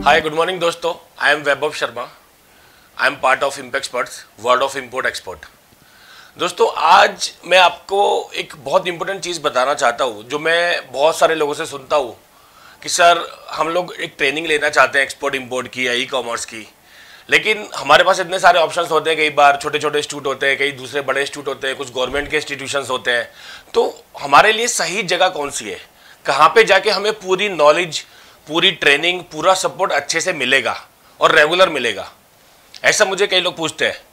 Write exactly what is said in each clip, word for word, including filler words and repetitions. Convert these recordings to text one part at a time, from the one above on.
हाय good morning दोस्तों, I am Vaibhav Sharma. I am part of Impexperts world of import export. दोस्तों, आज मैं आपको एक बहुत इंपॉर्टेंट चीज़ बताना चाहता हूँ जो मैं बहुत सारे लोगों से सुनता हूँ कि सर हम लोग एक ट्रेनिंग लेना चाहते हैं एक्सपोर्ट इंपोर्ट की या ई कॉमर्स की, लेकिन हमारे पास इतने सारे ऑप्शंस होते हैं। कई बार छोटे छोटे इंस्टीट्यूट होते हैं, कई दूसरे बड़े इंस्टीट्यूट होते हैं, कुछ गवर्नमेंट के इंस्टीट्यूशंस होते हैं। तो हमारे लिए सही जगह कौन सी है, कहाँ पे जाके हमें पूरी नॉलेज, पूरी ट्रेनिंग, पूरा सपोर्ट अच्छे से मिलेगा और रेगुलर मिलेगा, ऐसा मुझे कई लोग पूछते हैं।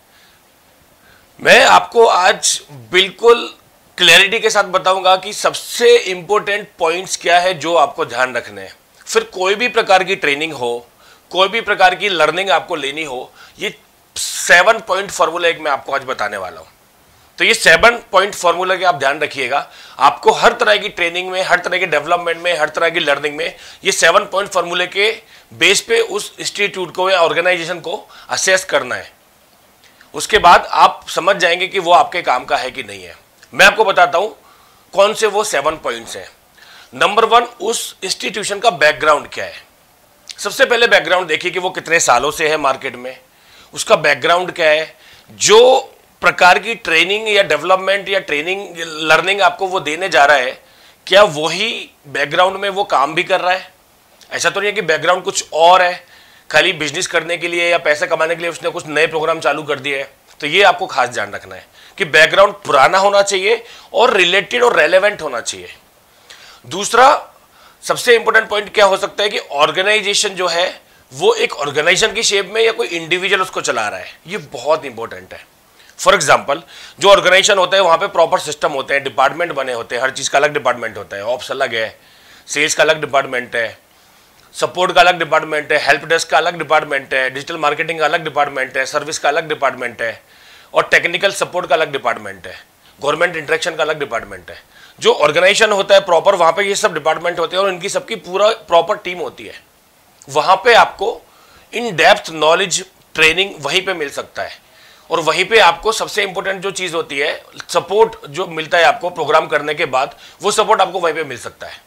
मैं आपको आज बिल्कुल क्लैरिटी के साथ बताऊंगा कि सबसे इंपॉर्टेंट पॉइंट्स क्या है जो आपको ध्यान रखने हैं। फिर कोई भी प्रकार की ट्रेनिंग हो, कोई भी प्रकार की लर्निंग आपको लेनी हो, ये सेवन पॉइंट फॉर्मूला एक मैं आपको आज बताने वाला हूं। तो ये सेवन पॉइंट फॉर्मूला के आप ध्यान रखिएगा। आपको हर तरह की ट्रेनिंग में, हर तरह के डेवलपमेंट में, हर तरह की लर्निंग में ये सेवन पॉइंट फॉर्मूले के बेस पे उस इंस्टीट्यूट को या ऑर्गेनाइजेशन को असेस करना है। उसके बाद आप समझ जाएंगे कि वो आपके काम का है कि नहीं है। मैं आपको बताता हूं कौन से वो सेवन पॉइंट्स हैं। नंबर वन, उस इंस्टीट्यूशन का बैकग्राउंड क्या है। सबसे पहले बैकग्राउंड देखिए कि वो कितने सालों से है मार्केट में, उसका बैकग्राउंड क्या है। जो प्रकार की ट्रेनिंग या डेवलपमेंट या ट्रेनिंग लर्निंग आपको वो देने जा रहा है, क्या वही बैकग्राउंड में वो काम भी कर रहा है। ऐसा तो नहीं है कि बैकग्राउंड कुछ और है, खाली बिजनेस करने के लिए या पैसे कमाने के लिए उसने कुछ नए प्रोग्राम चालू कर दिए है। तो ये आपको खास ध्यान रखना है कि बैकग्राउंड पुराना होना चाहिए और रिलेटेड और रेलेवेंट होना चाहिए। दूसरा सबसे इंपॉर्टेंट पॉइंट क्या हो सकता है कि ऑर्गेनाइजेशन जो है वो एक ऑर्गेनाइजेशन की शेप में या कोई इंडिविजुअल उसको चला रहा है। ये बहुत इंपॉर्टेंट है। फॉर एग्जाम्पल, जो ऑर्गेनाइजेशन होता है वहां पे प्रॉपर सिस्टम होते हैं, डिपार्टमेंट बने होते हैं, हर चीज का अलग डिपार्टमेंट होता है। ऑप्स अलग है, सेल्स का अलग डिपार्टमेंट है, सपोर्ट का अलग डिपार्टमेंट है, हेल्प डेस्क का अलग डिपार्टमेंट है, डिजिटल मार्केटिंग का अलग डिपार्टमेंट है, सर्विस का अलग डिपार्टमेंट है और टेक्निकल सपोर्ट का अलग डिपार्टमेंट है, गवर्नमेंट इंटरेक्शन का अलग डिपार्टमेंट है। जो ऑर्गेनाइजेशन होता है प्रॉपर, वहां पे ये सब डिपार्टमेंट होते हैं और इनकी सबकी पूरा प्रॉपर टीम होती है। वहां पे आपको इन डेप्थ नॉलेज ट्रेनिंग वहीं पे मिल सकता है और वहीं पे आपको सबसे इंपॉर्टेंट जो चीज होती है, सपोर्ट जो मिलता है आपको प्रोग्राम करने के बाद, वो सपोर्ट आपको वहीं पे मिल सकता है।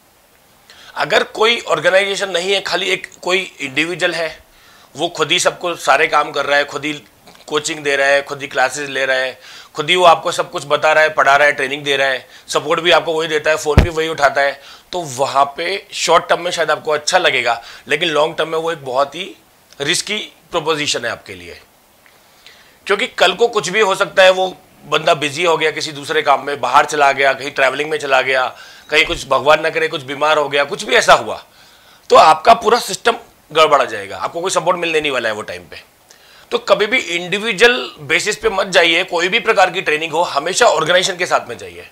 अगर कोई ऑर्गेनाइजेशन नहीं है, खाली एक कोई इंडिविजुअल है, वो खुद ही सबको सारे काम कर रहा है, खुद ही कोचिंग दे रहा है, खुद ही क्लासेस ले रहा है, खुद ही वो आपको सब कुछ बता रहा है, पढ़ा रहा है, ट्रेनिंग दे रहा है, सपोर्ट भी आपको वही देता है, फोन भी वही उठाता है, तो वहां पे शॉर्ट टर्म में शायद आपको अच्छा लगेगा, लेकिन लॉन्ग टर्म में वो एक बहुत ही रिस्की प्रोपोजिशन है आपके लिए। क्योंकि कल को कुछ भी हो सकता है, वो बंदा बिजी हो गया किसी दूसरे काम में, बाहर चला गया, कहीं ट्रैवलिंग में चला गया, कहीं कुछ भगवान न करे कुछ बीमार हो गया, कुछ भी ऐसा हुआ, तो आपका पूरा सिस्टम गड़बड़ा जाएगा, आपको कोई सपोर्ट मिलने नहीं वाला है वो टाइम पे। तो कभी भी इंडिविजुअल बेसिस पे मत जाइए। कोई भी प्रकार की ट्रेनिंग हो, हमेशा ऑर्गेनाइजेशन के साथ में जाइए।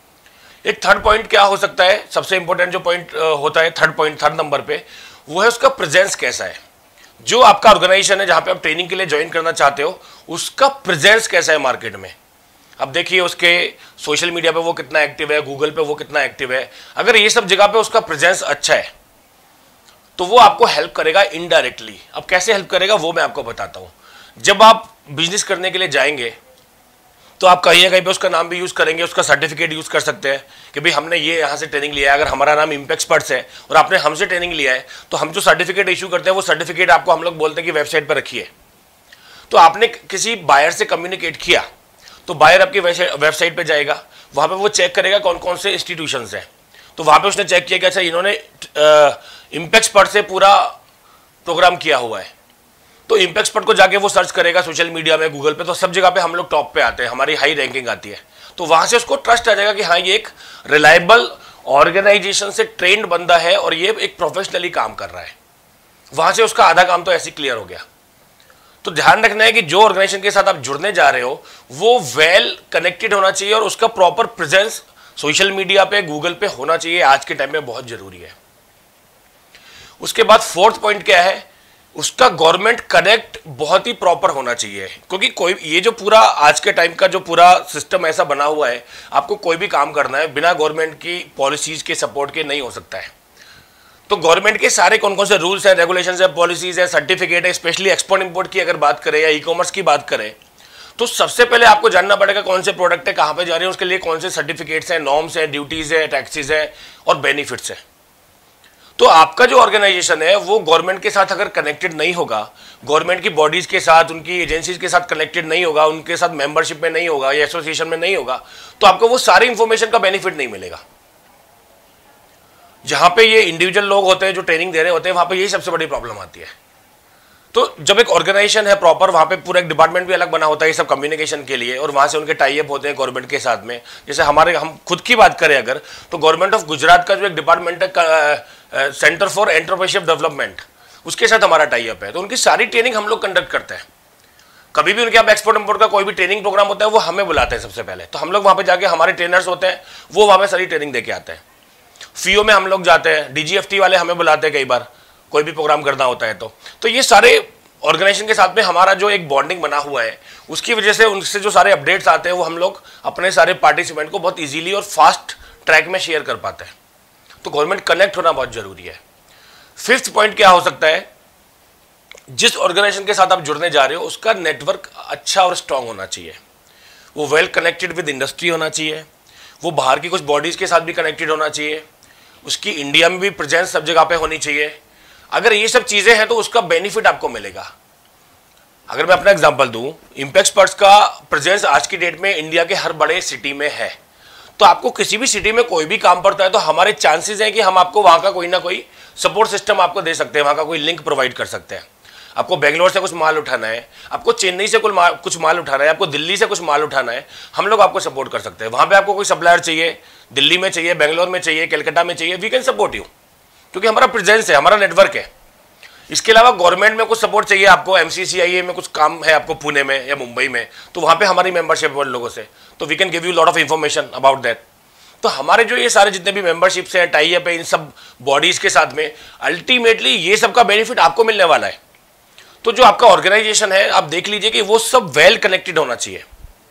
एक थर्ड पॉइंट क्या हो सकता है, सबसे इंपॉर्टेंट जो पॉइंट होता है थर्ड पॉइंट, थर्ड नंबर पे, वो है उसका प्रेजेंस कैसा है। जो आपका ऑर्गेनाइजेशन है जहां पे आप ट्रेनिंग के लिए ज्वाइन करना चाहते हो, उसका प्रेजेंस कैसा है मार्केट में। अब देखिए उसके सोशल मीडिया पे वो कितना एक्टिव है, गूगल पे वो कितना एक्टिव है। अगर ये सब जगह पे उसका प्रेजेंस अच्छा है तो वो आपको हेल्प करेगा इनडायरेक्टली। अब कैसे हेल्प करेगा वो मैं आपको बताता हूं। जब आप बिजनेस करने के लिए जाएंगे तो आप कहीं ना कहीं पे उसका नाम भी यूज करेंगे, उसका सर्टिफिकेट यूज कर सकते हैं कि भाई हमने ये यहाँ से ट्रेनिंग लिया है। अगर हमारा नाम इम्पैक्सपर्ट्स है और आपने हमसे ट्रेनिंग लिया है, तो हम जो सर्टिफिकेट इशू करते हैं वो सर्टिफिकेट आपको हम लोग बोलते हैं कि वेबसाइट पर रखिए। तो आपने किसी बायर से कम्युनिकेट किया तो बायर आपकी वेबसाइट पर जाएगा, वहां पर वो चेक करेगा कौन कौन से इंस्टीट्यूशन हैं। तो वहां पर उसने चेक किया कि अच्छा इन्होंने इम्पैक्सपर्ट से पूरा प्रोग्राम किया हुआ है, तो इम्पैक्सपर्ट को जाके वो सर्च करेगा सोशल मीडिया में, गूगल पे, तो सब जगह पे हम लोग टॉप पे आते हैं, हमारी हाई रैंकिंग आती है। तो वहां से उसको ट्रस्ट आ जाएगा कि हाँ ये एक रिलायबल ऑर्गेनाइजेशन से ट्रेंड बंदा है और ये एक प्रोफेशनली काम कर रहा है। वहां से उसका आधा काम तो ऐसे क्लियर हो गया। तो ध्यान रखना है कि जो ऑर्गेनाइजेशन के साथ आप जुड़ने जा रहे हो वो वेल कनेक्टेड होना चाहिए और उसका प्रॉपर प्रेजेंस सोशल मीडिया पे, गूगल पे होना चाहिए। आज के टाइम में बहुत जरूरी है। उसके बाद फोर्थ पॉइंट क्या है, उसका गवर्नमेंट कनेक्ट बहुत ही प्रॉपर होना चाहिए। क्योंकि कोई ये जो पूरा आज के टाइम का जो पूरा सिस्टम ऐसा बना हुआ है, आपको कोई भी काम करना है बिना गवर्नमेंट की पॉलिसीज के सपोर्ट के नहीं हो सकता है। तो गवर्नमेंट के सारे कौन कौन से रूल्स हैं, रेगुलेशंस है, पॉलिसीज है, सर्टिफिकेट है, स्पेशली एक्सपोर्ट इंपोर्ट की अगर बात करें या ई कॉमर्स की बात करें, तो सबसे पहले आपको जानना पड़ेगा कौन से प्रोडक्ट है, कहां पे जा रहे हैं, उसके लिए कौन से सर्टिफिकेट्स हैं, नॉर्म्स हैं, ड्यूटीज है, टैक्सेस है और बेनिफिट्स है। तो आपका जो ऑर्गेनाइजेशन है वो गवर्नमेंट के साथ अगर कनेक्टेड नहीं होगा, गवर्नमेंट की बॉडीज के साथ, उनकी एजेंसीज के साथ कनेक्टेड नहीं होगा, उनके साथ मेंबरशिप में नहीं होगा या एसोसिएशन में नहीं होगा, तो आपको वो सारी इंफॉर्मेशन का बेनिफिट नहीं मिलेगा। जहां पे ये इंडिविजुअल लोग होते हैं जो ट्रेनिंग दे रहे होते हैं, वहां पे यही सबसे बड़ी प्रॉब्लम आती है। तो जब एक ऑर्गेनाइजेशन है प्रॉपर, वहां पे पूरा एक डिपार्टमेंट भी अलग बना होता है ये सब कम्युनिकेशन के लिए, और वहां से उनके टाई अप होते हैं गवर्नमेंट के साथ में। जैसे हमारे हम खुद की बात करें अगर, तो गवर्नमेंट ऑफ गुजरात का जो एक डिपार्टमेंट है सेंटर फॉर एंटरप्रेन्योरशिप डेवलपमेंट, उसके साथ हमारा टाई अप है। तो उनकी सारी ट्रेनिंग हम लोग कंडक्ट करते हैं। कभी भी उनके यहाँ एक्सपोर्ट इंपोर्ट का कोई भी ट्रेनिंग प्रोग्राम होता है वो हमें बुलाते हैं सबसे पहले। तो हम लोग वहां पे जाके, हमारे ट्रेनर्स होते हैं वो वहां पे सारी ट्रेनिंग देके आते हैं। फीओ में हम लोग जाते हैं, डीजीएफटी वाले हमें बुलाते हैं कई बार कोई भी प्रोग्राम करना होता है। तो तो ये सारे ऑर्गेनाइजेशन के साथ में हमारा जो एक बॉन्डिंग बना हुआ है, उसकी वजह से उनसे जो सारे अपडेट्स आते हैं वो हम लोग अपने सारे पार्टिसिपेंट को बहुत इजीली और फास्ट ट्रैक में शेयर कर पाते हैं। तो गवर्नमेंट कनेक्ट होना बहुत जरूरी है। फिफ्थ पॉइंट क्या हो सकता है, जिस ऑर्गेनाइजेशन के साथ आप जुड़ने जा रहे हो उसका नेटवर्क अच्छा और स्ट्रांग होना चाहिए। वो वेल कनेक्टेड विद इंडस्ट्री होना चाहिए, वो बाहर की कुछ बॉडीज के साथ भी कनेक्टेड होना चाहिए, उसकी इंडिया में भी प्रेजेंस सब जगह पे होनी चाहिए। अगर ये सब चीजें हैं तो उसका बेनिफिट आपको मिलेगा। अगर मैं अपना एग्जांपल दूं, इम्पैक्टपर्ट्स का प्रेजेंस आज की डेट में इंडिया के हर बड़े सिटी में है। तो आपको किसी भी सिटी में कोई भी काम पड़ता है तो हमारे चांसेस हैं कि हम आपको वहां का कोई ना कोई सपोर्ट सिस्टम आपको दे सकते हैं, वहां का कोई लिंक प्रोवाइड कर सकते हैं। आपको बेंगलोर से कुछ माल उठाना है, आपको चेन्नई से कुछ माल कुछ माल उठाना है, आपको दिल्ली से कुछ माल उठाना है, हम लोग आपको सपोर्ट कर सकते हैं। वहां पे आपको कोई सप्लायर चाहिए, दिल्ली में चाहिए, बेंगलोर में चाहिए, कलकत्ता में चाहिए, वी कैन सपोर्ट यू, क्योंकि हमारा प्रेजेंस है, हमारा नेटवर्क है। इसके अलावा गवर्नमेंट में कुछ सपोर्ट चाहिए आपको, एमसीसीआईए में कुछ काम है आपको पुणे में या मुंबई में, तो वहां पे हमारी मेंबरशिप है लोगों से, तो we can give you lot of information about that. तो हमारे जो ये सारे जितने भी मेंबरशिप्स हैं, टाई अप है इन सब बॉडीज के साथ में, अल्टीमेटली ये सब का बेनिफिट आपको मिलने वाला है। तो जो आपका ऑर्गेनाइजेशन है, आप देख लीजिए कि वो सब वेल कनेक्टेड होना चाहिए।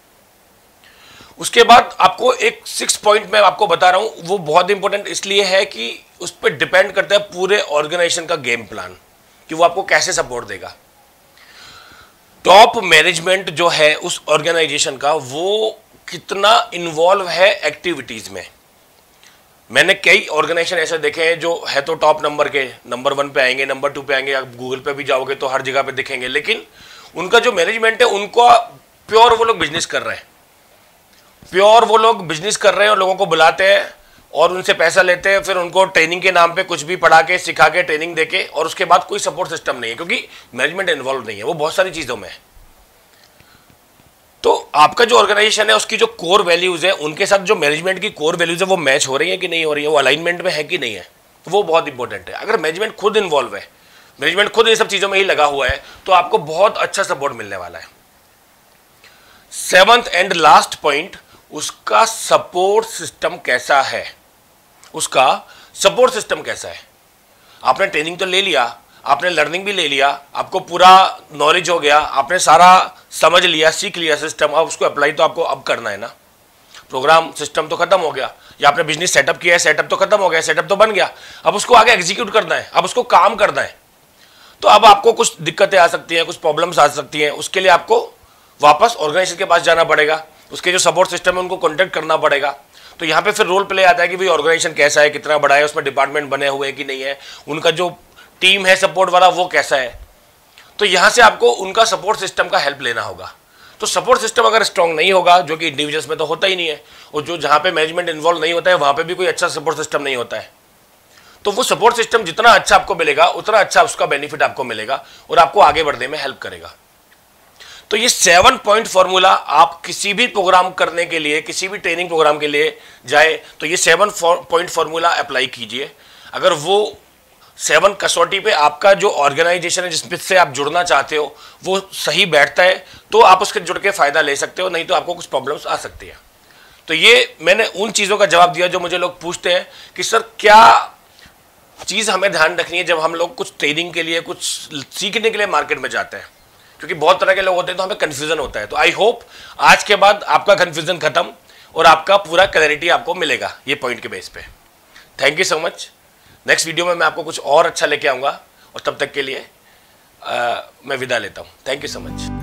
उसके बाद आपको एक सिक्स पॉइंट मैं आपको बता रहा हूं, वो बहुत इंपॉर्टेंट इसलिए है कि उस पर डिपेंड करता है पूरे ऑर्गेनाइजेशन का गेम प्लान, कि वो आपको कैसे सपोर्ट देगा। टॉप मैनेजमेंट जो है उस ऑर्गेनाइजेशन का, वो कितना इन्वॉल्व है एक्टिविटीज में। मैंने कई ऑर्गेनाइजेशन ऐसे देखे हैं जो है तो टॉप नंबर के, नंबर वन पे आएंगे, नंबर टू पे आएंगे, आप गूगल पे भी जाओगे तो हर जगह पे दिखेंगे, लेकिन उनका जो मैनेजमेंट है उनको प्योर वो लोग बिजनेस कर रहे हैं, प्योर वो लोग बिजनेस कर रहे हैं और लोगों को बुलाते हैं और उनसे पैसा लेते हैं, फिर उनको ट्रेनिंग के नाम पे कुछ भी पढ़ा के, सिखा के, ट्रेनिंग देके, और उसके बाद कोई सपोर्ट सिस्टम नहीं है, क्योंकि मैनेजमेंट इन्वॉल्व नहीं है, वो बहुत सारी चीजों में है। तो आपका जो ऑर्गेनाइजेशन है उसकी जो कोर वैल्यूज है, उनके साथ जो मैनेजमेंट की कोर वैल्यूज है वो मैच हो रही है कि नहीं हो रही है, वो अलाइनमेंट में है कि नहीं है, वो बहुत इंपॉर्टेंट है। अगर मैनेजमेंट खुद इन्वॉल्व है, मैनेजमेंट खुद इन सब चीजों में ही लगा हुआ है, तो आपको बहुत अच्छा सपोर्ट मिलने वाला है। सेवंथ एंड लास्ट पॉइंट, उसका सपोर्ट सिस्टम कैसा है, उसका सपोर्ट सिस्टम कैसा है। आपने ट्रेनिंग तो ले लिया, आपने लर्निंग भी ले लिया, आपको पूरा नॉलेज हो गया, आपने सारा समझ लिया, सीख लिया सिस्टम, अब उसको अप्लाई तो आपको अब करना है ना। प्रोग्राम सिस्टम तो खत्म हो गया, या आपने बिजनेस सेटअप किया है, सेटअप तो खत्म हो गया, सेटअप तो बन गया, अब उसको आगे एग्जीक्यूट करना है, अब उसको काम करना है। तो अब आपको कुछ दिक्कतें आ सकती हैं, कुछ प्रॉब्लम्स आ सकती हैं, उसके लिए आपको वापस ऑर्गेनाइजेशन के पास जाना पड़ेगा, उसके जो सपोर्ट सिस्टम है उनको कॉन्टेक्ट करना पड़ेगा। तो यहाँ पे फिर रोल प्ले आता है कि भाई ऑर्गेनाइजेशन कैसा है, कितना बड़ा है, उसमें डिपार्टमेंट बने हुए हैं कि नहीं है, उनका जो टीम है सपोर्ट वाला वो कैसा है। तो यहाँ से आपको उनका सपोर्ट सिस्टम का हेल्प लेना होगा। तो सपोर्ट सिस्टम अगर स्ट्रांग नहीं होगा, जो कि इंडिविजुअल्स में तो होता ही नहीं है, और जो जहाँ पे मैनेजमेंट इन्वॉल्व नहीं होता है वहाँ पे भी कोई अच्छा सपोर्ट सिस्टम नहीं होता है, तो वो सपोर्ट सिस्टम जितना अच्छा आपको मिलेगा उतना अच्छा उसका बेनिफिट आपको मिलेगा और आपको आगे बढ़ने में हेल्प करेगा। तो ये सेवन पॉइंट फॉर्मूला आप किसी भी प्रोग्राम करने के लिए, किसी भी ट्रेनिंग प्रोग्राम के लिए जाए तो ये सेवन पॉइंट फॉर्मूला अप्लाई कीजिए। अगर वो सेवन कसौटी पे आपका जो ऑर्गेनाइजेशन है जिसमें से आप जुड़ना चाहते हो वो सही बैठता है तो आप उसके जुड़ के फायदा ले सकते हो, नहीं तो आपको कुछ प्रॉब्लम्स आ सकती है। तो ये मैंने उन चीज़ों का जवाब दिया जो मुझे लोग पूछते हैं कि सर क्या चीज़ हमें ध्यान रखनी है जब हम लोग कुछ ट्रेनिंग के लिए, कुछ सीखने के लिए मार्केट में जाते हैं, क्योंकि बहुत तरह के लोग होते हैं तो हमें कन्फ्यूजन होता है। तो आई होप आज के बाद आपका कन्फ्यूजन खत्म और आपका पूरा क्लैरिटी आपको मिलेगा ये पॉइंट के बेस पे। Thank you so much. Next video में मैं आपको कुछ और अच्छा लेके आऊँगा और तब तक के लिए आ, मैं विदा लेता हूँ। Thank you so much.